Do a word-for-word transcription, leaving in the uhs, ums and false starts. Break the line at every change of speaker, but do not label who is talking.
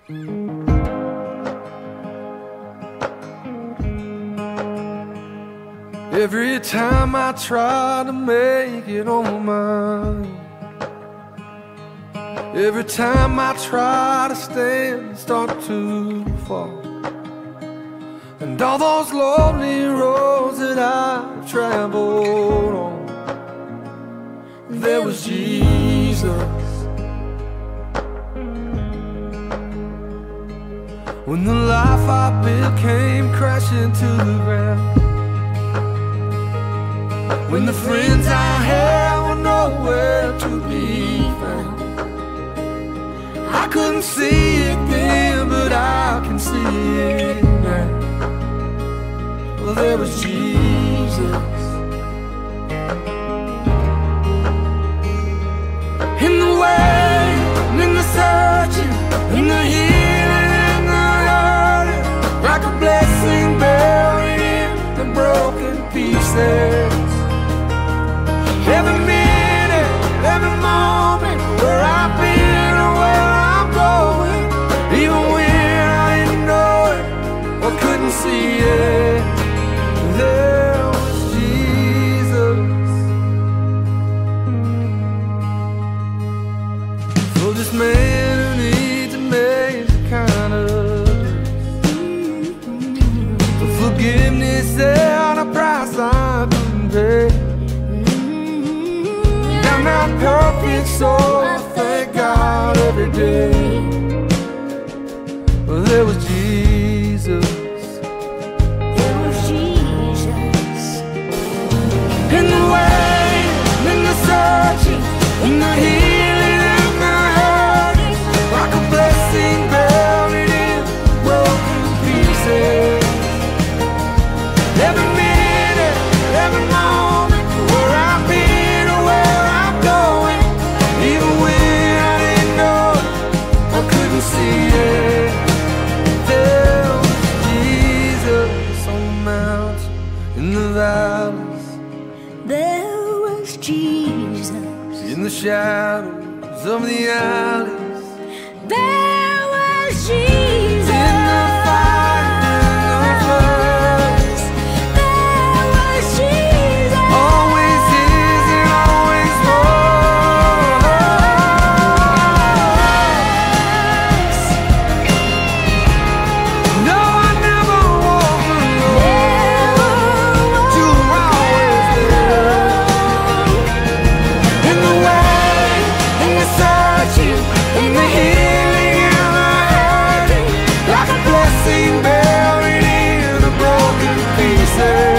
Every time I try to make it on my own, every time I try to stand, start to fall. And all those lonely roads that I've traveled on, there was Jesus. When the life I built came crashing to the ground, when the friends I had were nowhere to be found, I couldn't see it then, but I can see it now. Well, there was Jesus. In the waiting, in the searching, in the healing, in the hurting, like a blessing buried in the broken pieces. Every minute, every moment, where I've been or where I'm going, even when I didn't know it or couldn't see it, there was Jesus. For this man who needs amazing kind of grace, for forgiveness and a price I couldn't pay. I'm not perfect, so I thank God every day. Well, there was Jesus.
There was Jesus.
In the waiting, in the searching, in the healing, in the hurting, like a blessing buried in broken pieces. Every minute, every moment, where I've been or where I'm going, even when I didn't know it, I couldn't see it, there was Jesus. On the mountains, in the valleys,
There was Jesus.
in the shadows of the alleys,
There was Jesus.
in the fire, in the floods,
There was Jesus.
always is and always was. No, I never walk alone, you were always there. In the waiting, in the searching, in the healing, in the hurting, like a blessing buried in the broken pieces.